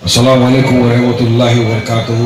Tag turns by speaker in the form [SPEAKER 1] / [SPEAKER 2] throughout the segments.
[SPEAKER 1] अस्सलामु अलैकुम वरहमतुल्लाहि वबरकातुहू।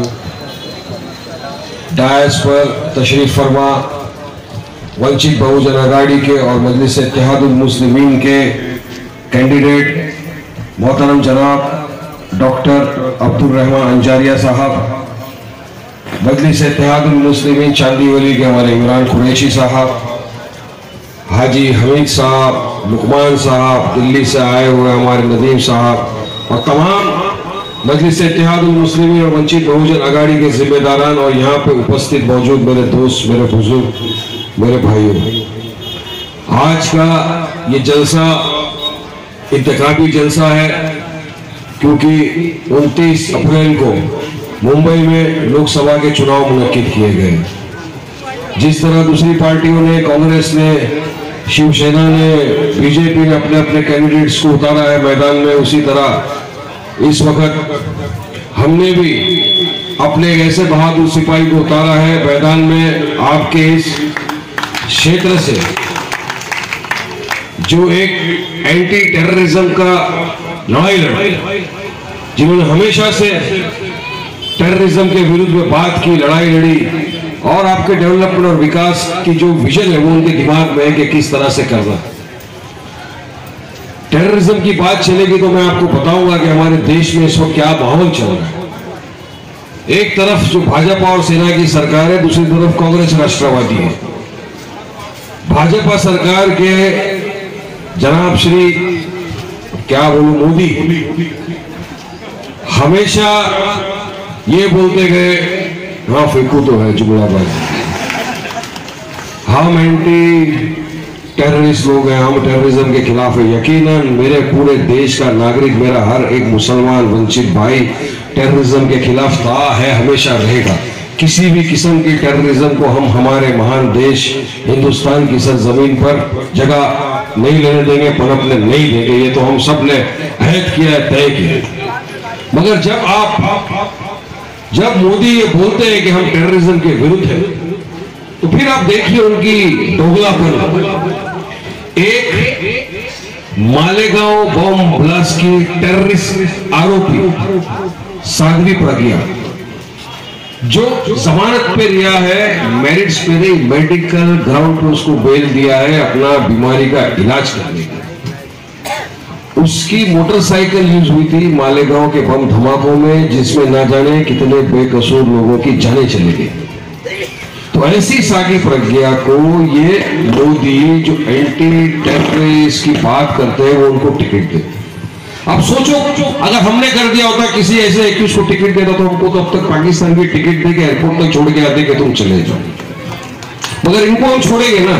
[SPEAKER 1] डायस पर तशरीफ फरमा वंचित बहुजन आघाड़ी के और मजलिस इत्तेहादुल मुस्लिमीन के कैंडिडेट मोहतरम जनाब डॉक्टर अब्दुल रहमान अंजारिया साहब, मजलिस इत्तेहादुल मुस्लिमीन चांदीवली के हमारे इमरान कुरैशी साहब, हाजी हमीद साहब, लुकमान साहब, दिल्ली से आए हुए हमारे नदीम साहब और तमाम मजलिस इत्तेहादुल मुस्लिमीन और वंचित बहुजन आघाड़ी के जिम्मेदारान और यहाँ पे उपस्थित मौजूद मेरे दोस्त, मेरे बुजुर्ग, मेरे भाइयों, आज का ये जलसा इंतखाबी जलसा है क्योंकि 29 अप्रैल को मुंबई में लोकसभा के चुनाव मुनक्किद किए गए। जिस तरह दूसरी पार्टियों ने, कांग्रेस ने, शिवसेना ने, बीजेपी ने अपने अपने कैंडिडेट्स को उतारा है मैदान में, उसी तरह इस वक्त हमने भी अपने ऐसे बहादुर सिपाही को उतारा है मैदान में आपके इस क्षेत्र से, जो एक एंटी टेररिज्म का लड़ाई लड़ा, जिन्होंने हमेशा से टेररिज्म के विरुद्ध में बात की, लड़ाई लड़ी और आपके डेवलपमेंट और विकास की जो विजन है वो उनके दिमाग में है कि किस तरह से करना। टेररिज्म की बात चलेगी तो मैं आपको बताऊंगा कि हमारे देश में इस वक्त क्या माहौल चल रहा है। एक तरफ जो भाजपा और सेना की सरकार है, दूसरी तरफ कांग्रेस राष्ट्रवादी है। भाजपा सरकार के जनाब श्री क्या बोलूं मोदी हमेशा ये बोलते गए, हाँ फेंकू तो है जुमलाबाजी, हम एंटी टेररिस्ट लोग हैं, हम टेररिज्म के खिलाफ है। यकीनन मेरे पूरे देश का नागरिक, मेरा हर एक मुसलमान वंचित भाई टेररिज्म के खिलाफ था, है, हमेशा रहेगा। किसी भी किस्म की टेररिज्म को हम हमारे महान देश हिंदुस्तान की सरजमीन पर जगह नहीं लेने देंगे, पनपने नहीं देंगे। ये तो हम सब ने अहद किया है, तय किया। मगर जब मोदी ये बोलते हैं कि हम टेररिज्म के विरुद्ध हैं, तो फिर आप देखिए उनकी दोगलापन। एक मालेगांव बम ब्लास्ट की टेररिस्ट आरोपी साध्वी प्रज्ञा, जो जमानत पे रिहा है, मेरिट्स पे नहीं, मेडिकल ग्राउंड पे उसको बेल दिया है अपना बीमारी का इलाज करने के। उसकी मोटरसाइकिल यूज हुई थी मालेगांव के बम धमाकों में, जिसमें ना जाने कितने बेकसूर लोगों की जानें चली गई। तो ऐसी साध्वी प्रज्ञा को ये मोदी जो एंटी टेररिस्ट की बात करते हैं वो उनको टिकट दे। अब सोचो अगर हमने कर दिया होता किसी ऐसे एक्यूज को टिकट देता तो हमको तो अब तक पाकिस्तान की टिकट दे के एयरपोर्ट तक छोड़ के आते कि तुम चले जाओ। मगर इनको हम छोड़ेंगे ना,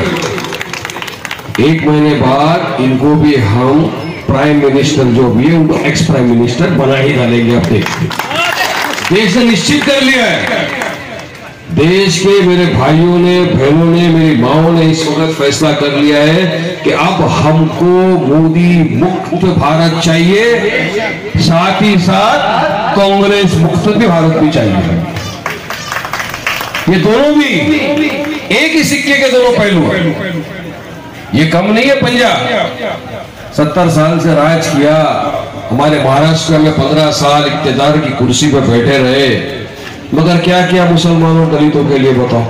[SPEAKER 1] 1 महीने बाद इनको भी हम प्राइम मिनिस्टर जो भी है उनको एक्स प्राइम मिनिस्टर बना ही डालेंगे। अब देखते देश ने निश्चित कर लिया है, देश के मेरे भाइयों ने, बहनों ने, मेरी माओ ने इस वक्त फैसला कर लिया है कि अब हमको मोदी मुक्त भारत चाहिए, साथ ही साथ कांग्रेस मुक्त भारत भी चाहिए। ये दोनों भी एक ही सिक्के के दोनों पहलू हैं। ये कम नहीं है। पंजाब 70 साल से राज किया, हमारे महाराष्ट्र में 15 साल इक्तिदार की कुर्सी पर बैठे रहे, मगर क्या किया मुसलमानों दलितों के लिए बताओ।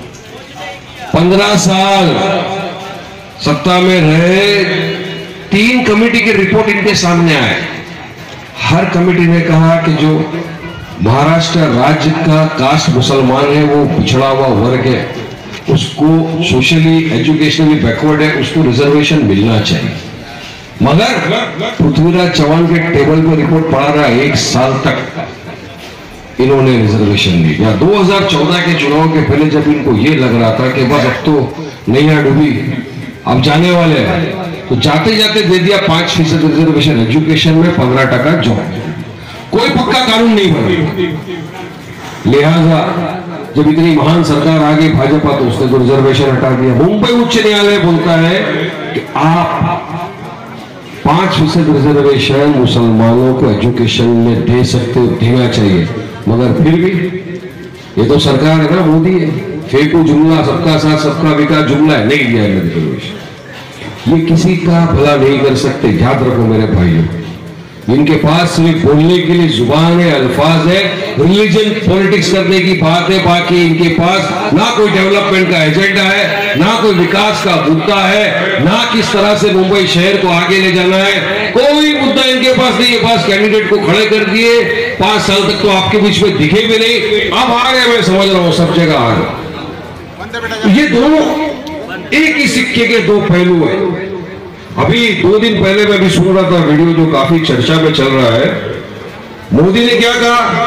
[SPEAKER 1] 15 साल सत्ता में रहे, 3 कमेटी की रिपोर्ट इनके सामने आए। हर कमेटी ने कहा कि जो महाराष्ट्र राज्य का कास्ट मुसलमान है, वो पिछड़ा हुआ वर्ग है, उसको सोशली एजुकेशनली बैकवर्ड है, उसको रिजर्वेशन मिलना चाहिए। मगर पृथ्वीराज चौहान के टेबल पर रिपोर्ट पड़ा रहा 1 साल तक इन्होंने रिजर्वेशन नहीं दिया। 2014 के चुनाव के पहले जब इनको ये लग रहा था कि बस अब तो नैया डूबी, अब जाने वाले हैं, तो जाते जाते दे दिया 5% रिजर्वेशन एजुकेशन में, 15% जॉब। कोई पक्का कानून नहीं बना। लिहाजा जब इतनी महान सरकार आ गई भाजपा, तो उसने तो रिजर्वेशन हटा दिया। मुंबई उच्च न्यायालय बोलता है कि आप 5% रिजर्वेशन मुसलमानों को एजुकेशन में दे सकते हो, देना चाहिए। मगर फिर भी ये तो सरकार है ना, मोदी है, फेंकू जुमला, सबका साथ सबका विकास जुमला है, नहीं दिया रिजर्वेशन। ये किसी का भला नहीं कर सकते, याद रखो मेरे भाइयों। इनके पास सिर्फ बोलने के लिए जुबान है, अल्फाज है, रिलीजन पॉलिटिक्स करने की बात है। बाकी इनके पास ना कोई डेवलपमेंट का एजेंडा है, ना कोई विकास का मुद्दा है, ना किस तरह से मुंबई शहर को आगे ले जाना है। कोई मुद्दा इनके पास नहीं है। पास कैंडिडेट को खड़े कर दिए, 5 साल तक तो आपके बीच में दिखे भी नहीं, अब आ गए। मैं समझ रहा हूं सब जगह आ गए। ये दोनों एक ही सिक्के के दो पहलू है। अभी 2 दिन पहले मैं भी सुन रहा था वीडियो जो काफी चर्चा में चल रहा है। मोदी ने क्या कहा,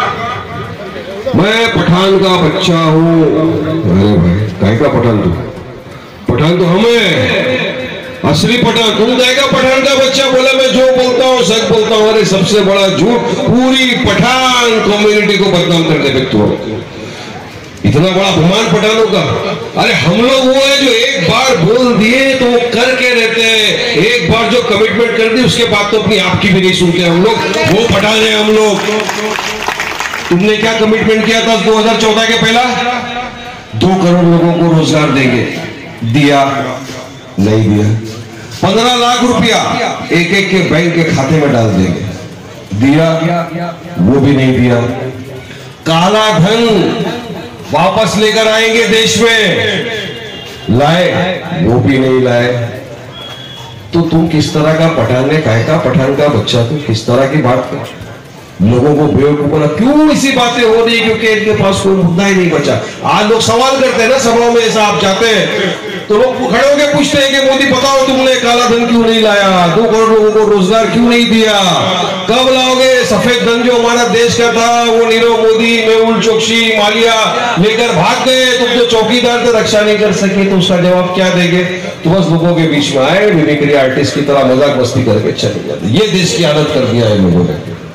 [SPEAKER 1] मैं पठान का बच्चा हूं। अरे भाई काय का पठान? तू पठान तो हमें असली पठान, तुम कहेगा पठान का बच्चा? बोला मैं जो बोलता हूं सच बोलता हूं। अरे सबसे बड़ा झूठ, पूरी पठान कम्युनिटी को बदनाम कर दे तू। इतना बड़ा अपमान पठानों का। अरे हम लोग वो है जो एक बार बोल दिए तो वो करके रहते हैं। एक बार जो कमिटमेंट कर दी उसके बाद तो अपनी आपकी भी नहीं सुनते हम लोग। वो पठान है हम लोग। तुमने क्या कमिटमेंट किया था 2014 के पहला? 2 करोड़ लोगों को रोजगार देंगे, दिया? नहीं दिया। 15 लाख रुपया एक एक के बैंक के खाते में डाल देंगे, दिया? वो भी नहीं दिया। काला धन वापस लेकर आएंगे देश में, लाए? वो भी नहीं लाए। तो तुम किस तरह का पठान है? काय का पठान का बच्चा? तुम किस तरह की बात कर? लोगों को बेवकूफ बोला। क्यों ऐसी बातें हो रही? क्योंकि इनके पास कोई मुद्दा ही नहीं बचा। आज लोग सवाल करते हैं ना सभाओं में, ऐसा आप जाते हैं तो लोग खड़े होकर पूछते हैं कि मोदी बताओ तुमने काला धन क्यों नहीं लाया, 2 करोड़ लोगों को रोजगार क्यों नहीं दिया, कब लाओगे? सफेद धन जो हमारा देश का था वो नीरव मोदी, मेहुल चोकसी, मालिया लेकर भाग गए। तुम तो चौकीदार थे, रक्षा नहीं कर सके, तो उसका जवाब क्या देंगे? तो बस लोगों के बीच में आए, मिमिक्री आर्टिस्ट की तरह मजाक मस्ती करके चले जाते। ये देश की हालत कर दिया है लोगों ने।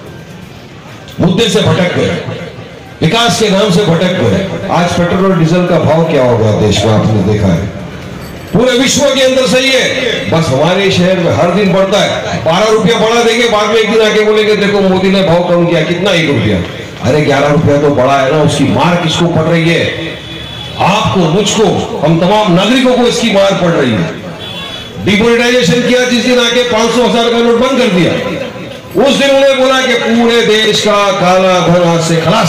[SPEAKER 1] मुद्दे से भटक गए, विकास के नाम से भटक गए। आज पेट्रोल और डीजल का भाव क्या हो गया देश में, आपने देखा है। पूरे विश्व के अंदर सही है, बस हमारे शहर में हर दिन बढ़ता है। 12 रुपया बढ़ा देंगे, बाद में एक दिन आके बोलेंगे देखो मोदी ने भाव कम किया। कितना? 1 रुपया। अरे 11 रुपया तो बढ़ा है ना। उसकी मार किसको पड़ रही है? आपको, मुझको, हम तमाम नागरिकों को इसकी मार पड़ रही है। डिमोनेटाइजेशन किया जिस दिन आके 500,000 का नोट बंद कर दिया, उस दिन उन्होंने बोला कि पूरे देश का काला धन आज से खलास।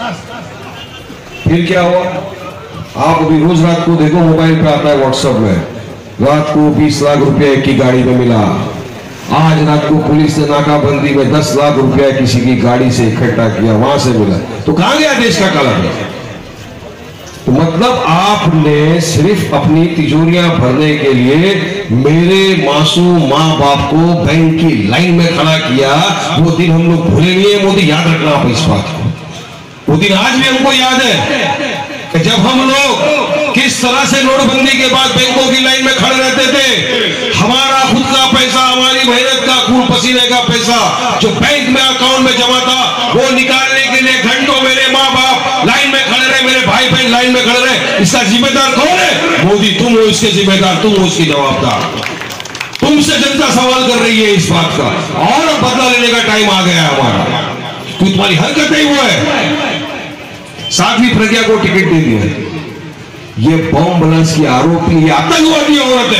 [SPEAKER 1] फिर क्या हुआ? आप अभी रोज रात को देखो, मोबाइल पे आता है व्हाट्सएप में, रात को 20 लाख रुपया एक की गाड़ी में मिला। आज रात को पुलिस ने नाकाबंदी में 10 लाख रुपया किसी की गाड़ी से इकट्ठा किया, वहां से मिला। तो कहां गया देश का काला धन? तो मतलब आपने सिर्फ अपनी तिजोरियां भरने के लिए मेरे मासूम माँ बाप को बैंक की लाइन में खड़ा किया। वो दिन हम लोग भूले नहीं है मोदी, याद रखना आप इस बात को। वो दिन आज भी हमको याद है कि जब हम लोग किस तरह से नोटबंदी के बाद बैंकों की लाइन में खड़े रहते थे। हमारा खुद का पैसा, हमारी मेहनत का, खून पसीने का पैसा जो बैंक में अकाउंट में जमा था, वो निकालने के लिए घंटों मेरे माँ बाप लाइन में खड़े रहे, मेरे भाई बहन लाइन में खड़े रहे। इसका जिम्मेदार कौन है? मोदी। तुम हो इसके जिम्मेदार, तुम हो इसकी जवाबदार। तुमसे जनता सवाल कर रही है इस बात का, और बदला लेने का टाइम आ गया है हमारा। तो तुम्हारी हरकत नहीं हुआ है। साध्वी प्रज्ञा को टिकट दे दिया, ये बम ब्लास्ट की आरोपी, ये आतंकवादी औरत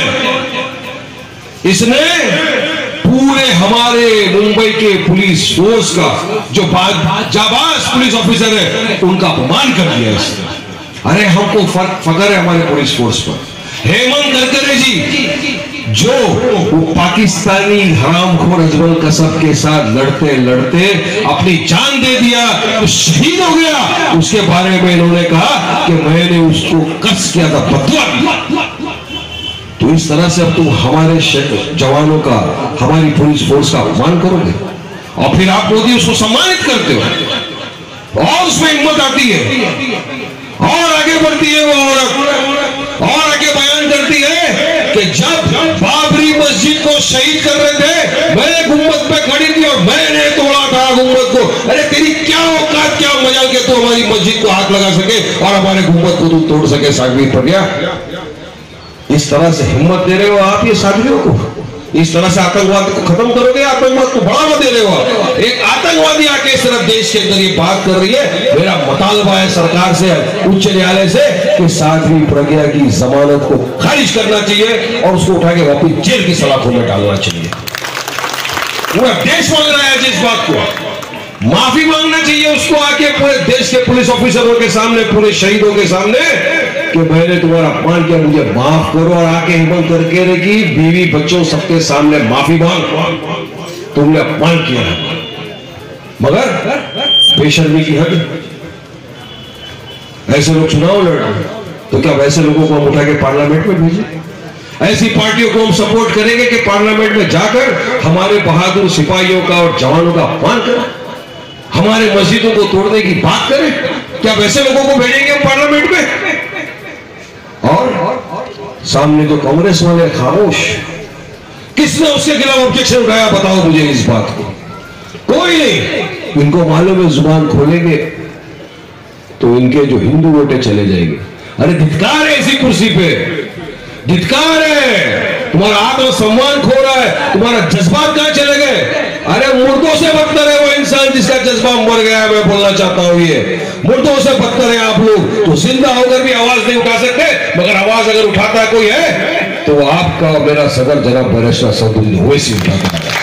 [SPEAKER 1] है। इसने पूरे हमारे मुंबई के पुलिस फोर्स का जो जाबाज पुलिस ऑफिसर है उनका अपमान कर दिया इसने। अरे हमको फख्र है हमारे पुलिस फोर्स पर। हेमंत करकरे जी जो पाकिस्तानी हरामखोर अजमल कसब के साथ लड़ते लड़ते अपनी जान दे दिया, तो शहीद हो गया। उसके बारे में इन्होंने कहा कि मैंने उसको कस किया था, बदला दिया। तो इस तरह से अब तुम हमारे जवानों का, हमारी पुलिस फोर्स का अपमान करोगे और फिर आप मोदी उसको सम्मानित करते हो और उसमें हिम्मत आती है और आगे बढ़ती है वो औरत और आगे बयान करती है कि जब बाबरी मस्जिद को शहीद कर रहे थे मैं गुंबद पे खड़ी थी और मैंने तोड़ा था गुंबद को। अरे तेरी क्या औकात, क्या मजाल के तू हमारी मस्जिद को हाथ लगा सके और हमारे गुंबद को तू तोड़ सके? साध्वी प्रज्ञा, इस तरह से हिम्मत दे रहे हो आप ये साध्वियों को? इस तरह से आतंकवाद को खत्म करोगे? आतंकवाद को बढ़ावा दे रहे हो। एक आतंकवादी आके इस तरह देश के अंदर ये बात कर रही है। मेरा मुतालबा है सरकार से, उच्च न्यायालय से कि साध्वी प्रज्ञा की जमानत को खारिज करना चाहिए और उसको उठा के वापिस जेल की सलाखों में डालना चाहिए। पूरा देश मांग रहा है जिस बात को, माफी मांगना चाहिए उसको आके पूरे देश के पुलिस ऑफिसरों के सामने, पूरे शहीदों के सामने कि मैंने तुम्हारा अपमान किया, मुझे माफ करो। और आके हिम्मत करके रखी बीवी बच्चों सबके सामने माफी मांग, तुमने अपमान किया है। मगर बेशर्मी की हद। ऐसे लोग चुनाव लड़ रहे हैं तो क्या वैसे लोगों को हम उठा के पार्लियामेंट में भेजें? ऐसी पार्टियों को हम सपोर्ट करेंगे कि पार्लियामेंट में जाकर हमारे बहादुर सिपाहियों का और जवानों का अपमान करें, हमारे मस्जिदों को तोड़ने की बात करें? क्या वैसे लोगों को भेजेंगे हम पार्लियामेंट में? और सामने जो कांग्रेस वाले खामोश, किसने उसके खिलाफ ऑब्जेक्शन उठाया? बताओ मुझे इस बात को। कोई नहीं। इनको मालूम है जुबान खोलेंगे तो इनके जो हिंदू वोटे चले जाएंगे। अरे धिक्कार है ऐसी कुर्सी पे, धिक्कार है। तुम्हारा आत्मसम्मान खो रहा है, तुम्हारा जज्बात कहां चले गए? अरे मुर्दों से बदतर है वो इंसान जिसका जज्बा मर गया है। मैं बोलना चाहता हूं ये मुर्दों से बदतर है आप लोग, तो जिंदा होकर भी आवाज नहीं उठा सकते, मगर आवाज अगर उठाता है कोई है तो आपका मेरा सदर जनाब बैरिस्टर असदुद्दीन ओवैसी उठाता है।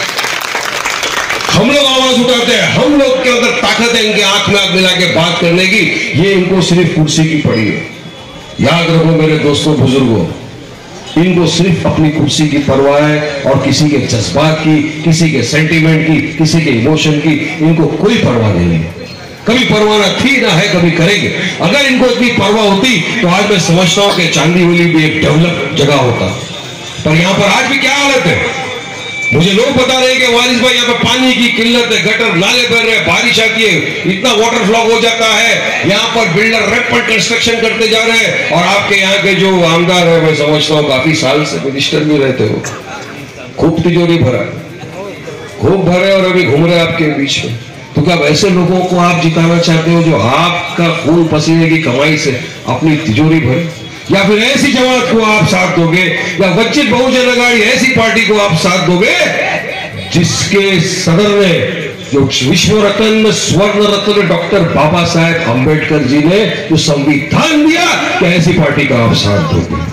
[SPEAKER 1] हम लोग आवाज उठाते हैं, हम लोग के अंदर ताकत है इनके आंख में आंख मिला के बात करने की। ये इनको सिर्फ कुर्सी की पड़ी है। याद रखो मेरे दोस्तों बुजुर्गों, इनको सिर्फ अपनी कुर्सी की परवाह है और किसी के जज्बात की, किसी के सेंटीमेंट की, किसी के इमोशन की इनको कोई परवाह नहीं है। कभी परवाह ना थी ना है, कभी करेंगे। अगर इनको इतनी परवाह होती तो आज मैं समझता हूं कि चांदीवली भी एक डेवलप जगह होता। पर यहां पर आज भी क्या हालत है? मुझे लोग बता रहे हैं कि वारिस भाई यहाँ पे पानी की किल्लत है, गटर नाले भर रहे, बारिश आती है, इतना वाटर फ्लॉग हो जाता है, यहाँ पर बिल्डर रेट पर कंस्ट्रक्शन करते जा रहे हैं। और आपके यहाँ के जो आमदार है, मैं समझता हूँ काफी साल से मिनिस्टर भी रहते हो, खूब तिजोरी भरा, खूब भरे और अभी घूम रहे आपके बीच में। तो क्या वैसे लोगों को आप जिताना चाहते हो जो आपका खून पसीने की कमाई से अपनी तिजोरी भरे? या फिर ऐसी जमात को आप साथ दोगे, या वंचित बहुजन अघाड़ी ऐसी पार्टी को आप साथ दोगे जिसके सदर ने, जो विश्व रत्न स्वर्ण रत्न डॉक्टर बाबा साहेब अंबेडकर जी ने जो संविधान दिया, क्या ऐसी पार्टी का आप साथ दोगे?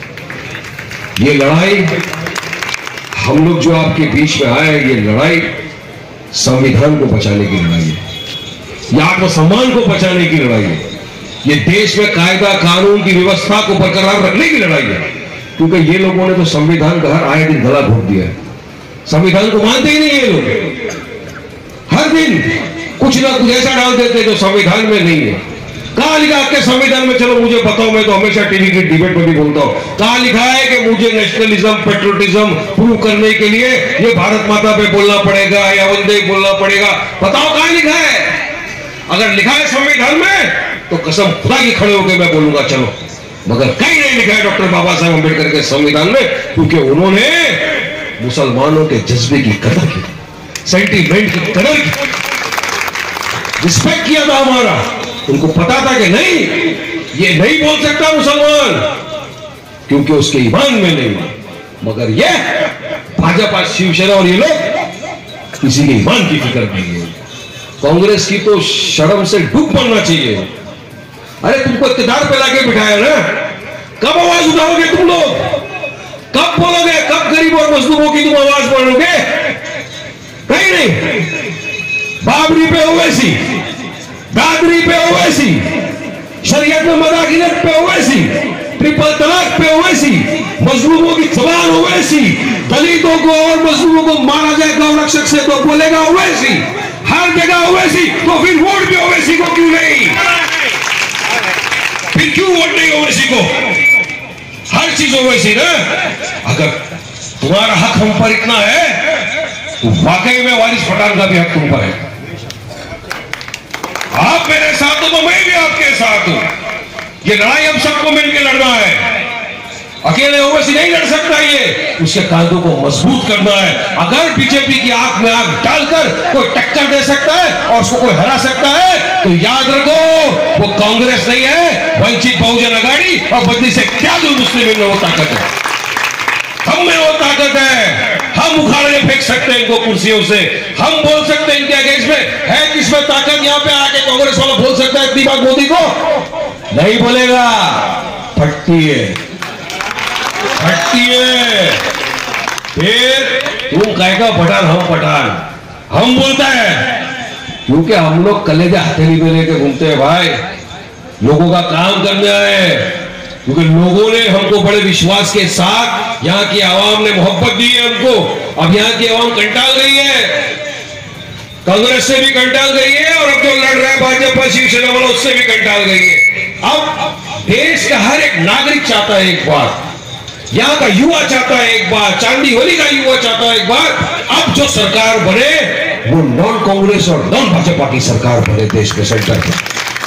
[SPEAKER 1] ये लड़ाई हम लोग जो आपके बीच में आए, ये लड़ाई संविधान को बचाने की लड़ाई है, ये आत्मसम्मान को बचाने की लड़ाई है, ये देश में कायदा कानून की व्यवस्था को बरकरार रखने की लड़ाई है। क्योंकि ये लोगों ने तो संविधान का हर आए दिन गला घोट दिया है। संविधान को मानते ही नहीं ये लोग। हर दिन कुछ ना कुछ ऐसा डाल देते जो संविधान में नहीं है। कहां लिखा आपके संविधान में? चलो मुझे बताओ, मैं तो हमेशा टीवी की डिबेट में भी बोलता हूं। कहां लिखा है कि मुझे नेशनलिज्म पेट्रियोटिज्म प्रूव करने के लिए ये भारत माता पे बोलना पड़ेगा या वंदे बोलना पड़ेगा? बताओ कहां लिखा है? अगर लिखा है संविधान में तो कसम खुदा की खड़े होकर मैं बोलूंगा चलो, मगर कहीं नहीं लिखा है डॉक्टर बाबा साहेब अम्बेडकर के संविधान में, क्योंकि उन्होंने मुसलमानों के जज्बे की कदर की, सेंटीमेंट की कदर की, रिस्पेक्ट किया था हमारा। उनको पता था कि नहीं, ये नहीं बोल सकता मुसलमान क्योंकि उसके ईमान में नहीं, मगर ये भाजपा शिवसेना और ये लोग किसी के ईमान की फिक्र नहीं है। कांग्रेस की तो शर्म से डूब पड़ना चाहिए। अरे तुमको इत्तेदार पे लाके बिठाया ना, कब आवाज उठाओगे तुम लोग? कब बोलोगे? कब गरीब और मजदूरों की तुम आवाज बढ़ोगे? कहीं नहीं। बाबरी पे ओवैसी, दादरी पे ओवैसी, शरीयत में मदाखिलत पे ओवैसी, ट्रिपल तलाक पे ओवैसी, मजलूमों की जबान ओवैसी, दलितों को और मजलूमों को मारा जाए गौ रक्षक से तो बोलेगा ओवैसी, हर जगह ओवैसी। तो फिर वोट भी ओवैसी को क्यों नहीं? फिर क्यों वोट नहीं ओवैसी को? हर चीज ओवैसी ना। अगर तुम्हारा हक हम पर इतना है तो वाकई में वारिस पठान का भी हक तुम पर है। आप मेरे साथ हो तो मैं भी आपके साथ हूं। ये लड़ाई हम सबको मिलकर लड़ना है, अकेले ओवैसी नहीं लड़ सकता। ये उसके कांधों को मजबूत करना है। अगर बीजेपी की आंख में आंख डालकर कोई टक्कर दे सकता है और उसको कोई हरा सकता है तो याद रखो वो कांग्रेस नहीं है, वंचित बहुजन अघाड़ी और बदली से क्या जो मुस्लिम में वो ताकत है, हम में वो ताकत है। हम उखाड़ के फेंक सकते हैं इनको कुर्सियों से, हम बोल सकते हैं इनके अगेंस्ट में। है किसमें ताकत? यहाँ पे आके कांग्रेस वाला बोल सकता है इतनी बात मोदी को? नहीं बोलेगा। फटती है, फटती है। फिर तुम कहेगा पठान, हम पठान, हम बोलता है क्योंकि हम लोग कलेजा हथेली में लेके घूमते हैं भाई, लोगों का काम करने आए, क्योंकि लोगों ने हमको बड़े विश्वास के साथ, यहाँ की आवाम ने मोहब्बत दी है हमको। अब यहाँ की आवाम कंटाल गई है, कांग्रेस से भी कंटाल गई है, और अब जो लड़ रहा है भाजपा शिवसेना वाला उससे भी कंटाल गई है। अब देश का हर एक नागरिक चाहता है एक बार, यहाँ का युवा चाहता है एक बार, चांदीवली का युवा चाहता है एक बार, अब जो सरकार बने वो नॉन कांग्रेस और नॉन भाजपा की सरकार बने देश के सेंटर पर,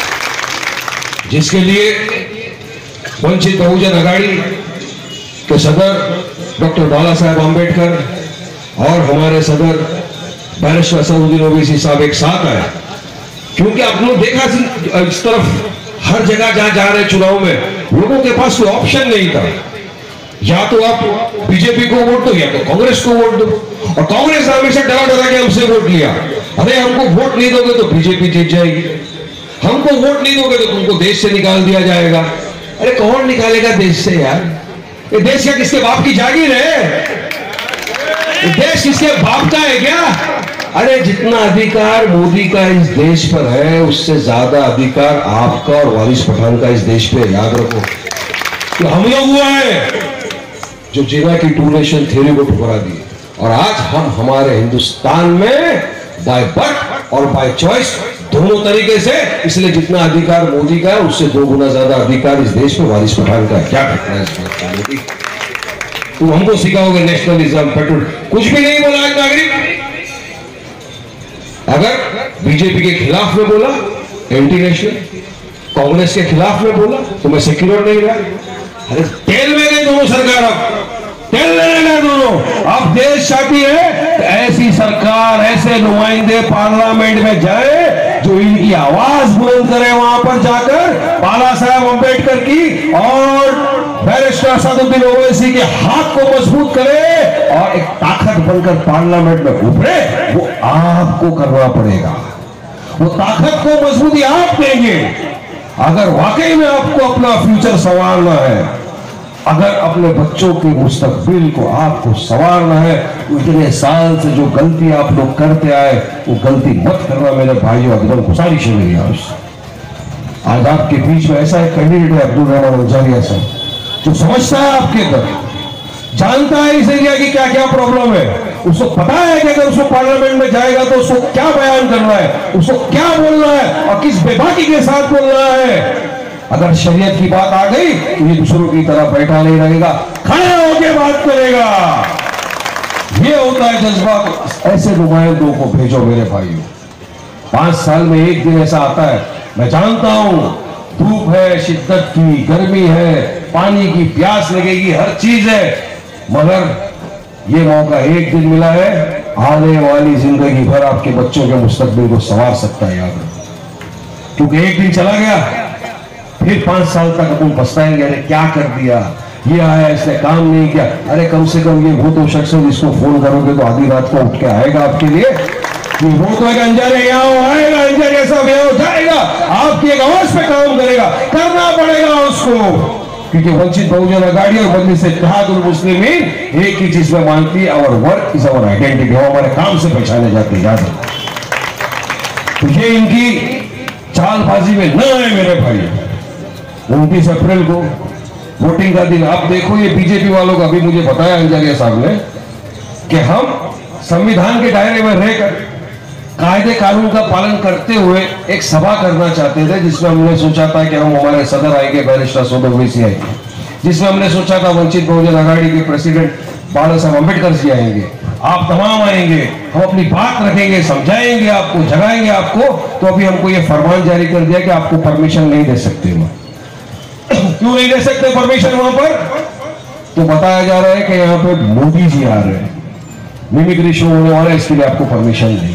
[SPEAKER 1] जिसके लिए वंचित बहुजन अघाड़ी के सदर डॉक्टर बाला साहेब आंबेडकर और हमारे सदर बैरिस्टर असदुद्दीन ओवैसी साहब एक साथ आए। क्योंकि आप लोग देखा इस तरफ हर जगह जहां जा रहे चुनाव में लोगों के पास कोई ऑप्शन नहीं था, या तो आप बीजेपी को वोट दो या तो कांग्रेस को वोट दो, और कांग्रेस ने हमेशा डरा डरा के हमसे वोट लिया, अरे हमको वोट नहीं दोगे तो बीजेपी जीत जाएगी, हमको वोट नहीं दोगे तो तुमको देश से निकाल दिया जाएगा। अरे कौन निकालेगा देश से यार? ये देश क्या किसके बाप की जागीर है? ये देश किसके बाप का है क्या? अरे जितना अधिकार मोदी का इस देश पर है उससे ज्यादा अधिकार आपका और वारिस पठान का इस देश पे, याद रखो। तो हम लोग हुआ है जो जिना की टू नेशन थ्योरी को ठुकरा दी, और आज हम हमारे हिंदुस्तान में बाय बर्थ और बाय चॉइस दोनों तरीके से, इसलिए जितना अधिकार मोदी का है उससे 2 गुना ज्यादा अधिकार इस देश में वारिस पठान का है। क्या घटना है इस बात का? मोदी तुम हमको सिखाओगे नेशनलिज्म, पेट्रोल, कुछ भी नहीं बोला आज नागरिक। अगर बीजेपी के खिलाफ में बोला एंटी नेशनल, कांग्रेस के खिलाफ में बोला तो मैं सेक्युलर नहीं रहा। अरे तेल में गए दोनों सरकार, अब तेल लेने गए दोनों। अब देश चाहती है तो ऐसी सरकार, ऐसे नुमाइंदे पार्लियामेंट में जाए जो इनकी आवाज बुलंद करे, वहां पर जाकर बाला साहेब अम्बेडकर की और बैरिस्टर असदुद्दीन ओवैसी के हाथ को मजबूत करे और एक ताकत बनकर पार्लियामेंट में उभरे। वो आपको करना पड़ेगा, वो ताकत को मजबूती आप देंगे। अगर वाकई में आपको अपना फ्यूचर संवारना है, अगर अपने बच्चों के मुस्तकबिल को आपको संवारना है, तो इतने साल से जो गलती आप लोग करते आए वो गलती मत करना मेरे भाइयों। एकदम गुजारिश है मेरी आपसे। आज आपके बीच में ऐसा एक कैंडिडेट है अब्दुल रहमान अंजारिया साहब, जो समझता है आपके अंदर, जानता है इस एरिया की क्या क्या प्रॉब्लम है, उसको पता है कि अगर उसको पार्लियामेंट में जाएगा तो उसको क्या बयान करना है, उसको क्या बोलना है और किस बेबाकी के साथ बोलना है। अगर शरीयत की बात आ गई तो ये दूसरों की तरह बैठा नहीं रहेगा, खड़े होकर बात करेगा। ये होता है जज्बा। ऐसे नुमाइंदों को भेजो मेरे भाइयों। 5 साल में एक दिन ऐसा आता है, मैं जानता हूं धूप है, शिद्दत की गर्मी है, पानी की प्यास लगेगी, हर चीज है, मगर ये मौका एक दिन मिला है, आने वाली जिंदगी भर आपके बच्चों के मुस्तकबिल को संवार सकता है, याद रखो। क्योंकि एक दिन चला गया, फिर 5 साल तक तुम पछताएंगे, अरे क्या कर दिया, ये आया इसने काम नहीं किया। अरे कम से कम ये वो तो शख्स है जिसको फोन करोगे तो आधी रात को उठ के आएगा आपके लिए, वो तो एक अंजारे यहाँ आएगा, अंजारे सब यहाँ जाएगा, आपकी एक आवाज पे काम करेगा, करना पड़ेगा उसको। क्योंकि वंचित बहुजन अघाड़ी और मजलिस इत्तेहादुल मुस्लिमीन एक ही चीज में मानती है, our work is our identity, वो हमारे काम से पहचाने जाते हैं, याद रखो। तो ये इनकी चालबाजी में न आए मेरे भाई। 29 अप्रैल को वोटिंग का दिन, आप देखो ये बीजेपी वालों का भी मुझे बताया अंजारिया साहब ने कि हम संविधान के दायरे में रहकर कायदे कानून का पालन करते हुए एक सभा करना चाहते थे, जिसमें हमने सोचा था कि हम हमारे सदर आएंगे, बैरिस्टर असदुद्दीन ओवैसी आएंगे, जिसमें हमने सोचा था वंचित बहुजन अघाड़ी के प्रेसिडेंट बाला साहब अम्बेडकर जी आएंगे, आप तमाम आएंगे, हम अपनी बात रखेंगे, समझाएंगे आपको, जगाएंगे आपको। तो अभी हमको ये फरमान जारी कर दिया कि आपको परमिशन नहीं दे सकते। क्यों नहीं दे सकते परमिशन वहां पर? तो बताया जा रहा है कि यहाँ पे मोदी जी आ रहे हैं, मिमिक्री शो होने वाला है, इसके लिए आपको परमिशन नहीं।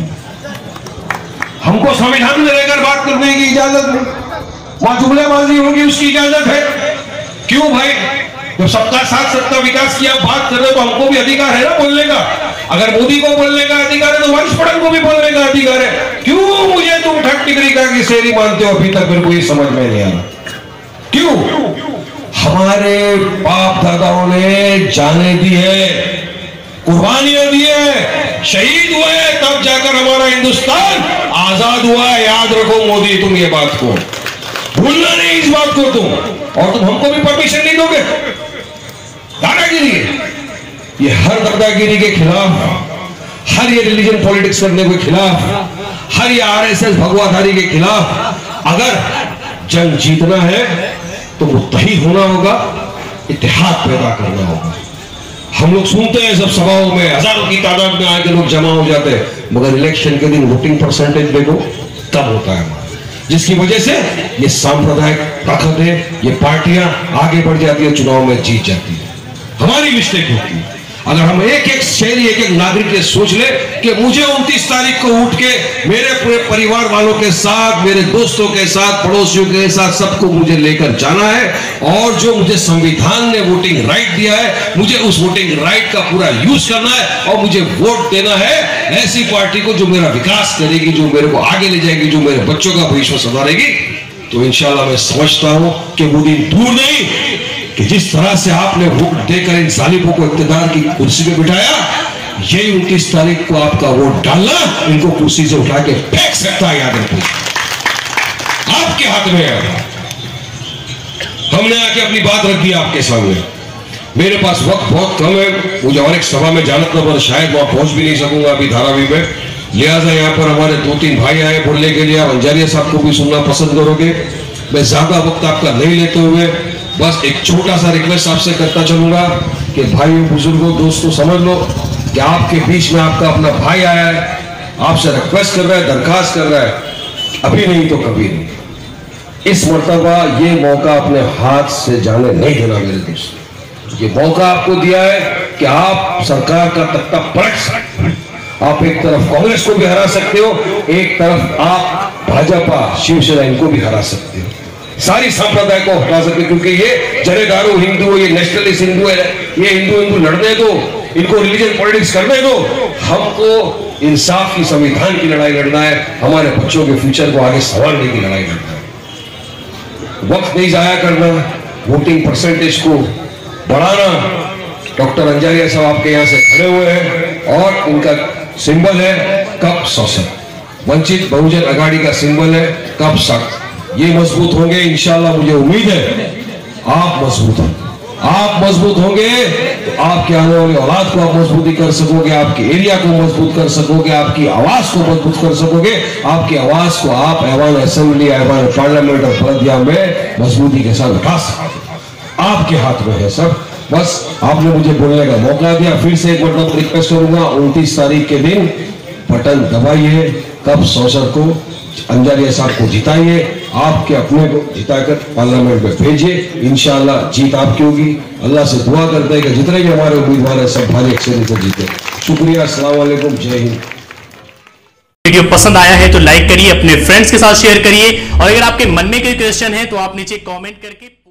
[SPEAKER 1] हमको संविधान में रहकर बात करने की इजाजत नहीं, वहां जुमलेबाजी होगी उसकी इजाजत है। क्यों भाई? जब सबका साथ सबका विकास की आप बात कर रहे हो तो हमको भी अधिकार है ना बोलने का। अगर मोदी को बोलने का अधिकार है तो वारिस पठान को भी बोलने का अधिकार है। क्यों मुझे तुम ठग टिकरी का की शेरी मानते हो? अभी तक मेरे को ये समझ में नहीं आया क्यों। हमारे बाप दादाओं ने जाने दी है कुर्बानियां दी है, शहीद हुए, तब जाकर हमारा हिंदुस्तान आजाद हुआ है। याद रखो मोदी, तुम ये बात को भूलना नहीं, इस बात को तुम। और तुम हमको भी परमिशन नहीं दोगे दादागिरी, ये हर दादागिरी के खिलाफ, हर ये रिलीजन पॉलिटिक्स करने के खिलाफ, हर ये आरएसएस भगवाधारी के खिलाफ अगर जंग जीतना है तो मुत्तहिद होना होगा, इत्तेहाद पैदा करना होगा। हम लोग सुनते हैं सब सभाओं में हजारों की तादाद में आके लोग जमा हो जाते हैं, मगर इलेक्शन के दिन वोटिंग परसेंटेज देखो तब होता है हमारा, जिसकी वजह से ये सांप्रदायिक ताकत है, ये पार्टियां आगे बढ़ जाती है, चुनाव में जीत जाती है। हमारी मिस्टेक होती है। अगर हम एक एक शहरी, एक एक नागरिक ये सोच ले कि मुझे 29 तारीख को उठ के मेरे पूरे परिवार वालों के साथ, मेरे दोस्तों के साथ, पड़ोसियों के साथ, सबको मुझे लेकर जाना है और जो मुझे संविधान ने वोटिंग राइट दिया है, मुझे उस वोटिंग राइट का पूरा यूज करना है और मुझे वोट देना है ऐसी पार्टी को जो मेरा विकास करेगी, जो मेरे को आगे ले जाएगी, जो मेरे बच्चों का भविष्य सुधारेगी। तो इंशाल्लाह मैं समझता हूं कि वो दिन दूर नहीं कि जिस तरह से आपने वोट देकर इन जालिमों को इख्तियार की कुर्सी पे बिठाया, यही 29 तारीख को आपका वोट डालना इनको कुर्सी से उठा के फेंक सकता है। याद रखिए, आपके हाथ में है। हमने आके अपनी बात रख दी आपके सामने। मेरे पास वक्त बहुत कम है, मुझे और एक सभा में जाना था पर शायद वहां पहुंच भी नहीं सकूंगा अभी धारावी में, लिहाजा यहाँ पर हमारे 2-3 भाई आए बोलने के लिए। अंजारिया साहब को भी सुनना पसंद करोगे। मैं ज्यादा वक्त आपका नहीं लेते हुए बस एक छोटा सा रिक्वेस्ट आपसे करता चलूंगा कि भाइयों, बुजुर्गों, दोस्तों, समझ लो कि आपके बीच में आपका अपना भाई आया है, आपसे रिक्वेस्ट कर रहा है, दरखास्त कर रहा है, अभी नहीं तो कभी नहीं। इस मर्तबा ये मौका अपने हाथ से जाने नहीं देना मेरे दोस्त। ये मौका आपको दिया है कि आप सरकार का तख्ता पलट सकते हैं। आप एक तरफ कांग्रेस को भी हरा सकते हो, एक तरफ आप भाजपा, शिवसेना, इनको भी हरा सकते हो, सारी संप्रदाय को हटा सकते, क्योंकि ये जनेदारू हिंदू है, ये नेशनलिस्ट हिंदू है, ये हिंदू लड़ने दो, इनको रिलीजन पॉलिटिक्स करने दो। हमको इंसाफ की, संविधान की लड़ाई लड़ना है, हमारे बच्चों के फ्यूचर को आगे संवारने की लड़ाई लड़ना है। वक्त नहीं जाया करना, वोटिंग परसेंटेज को बढ़ाना। डॉक्टर अंजारिया साहब आपके यहाँ से खड़े हुए हैं और इनका सिंबल है कप सौसर, वंचित बहुजन अघाड़ी का सिंबल है कप सक। ये मजबूत होंगे इंशाल्लाह, मुझे उम्मीद है आप मजबूत होंगे। आप मजबूत होंगे तो आपके आने वाली औलाद को आप मजबूती कर सकोगे, आपके एरिया को मजबूत कर सकोगे, आपकी आवाज को मजबूत कर सकोगे, आपकी आवाज को आप ऐवान असेंबली, ऐवान पार्लियामेंट और बलदिया में मजबूती के साथ उठा सकते। आपके हाथ में है सब। बस आपने मुझे बोलने का मौका दिया। फिर से एक मतलब रिक्वेस्ट करूंगा, 29 तारीख के दिन बटन दबाइए, कप सौसर को, अंजारिया साहब को जिताइए, आपके अपने को जिताकर पार्लियामेंट में भेजिए। इंशाअल्लाह जीत आपकी होगी। अल्लाह से दुआ करते हैं कि जितने भी हमारे उम्मीदवार हैं सब भारी अक्सरियत से जीते। शुक्रिया, अस्सलाम वालेकुम, जय हिंद।
[SPEAKER 2] वीडियो पसंद आया है तो लाइक करिए, अपने फ्रेंड्स के साथ शेयर करिए और अगर आपके मन में कोई क्वेश्चन है तो आप नीचे कमेंट करके